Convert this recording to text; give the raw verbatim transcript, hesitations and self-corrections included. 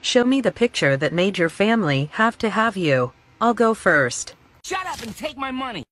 Show me the picture that made your family have to have you. I'll go first. Shut up and take my money!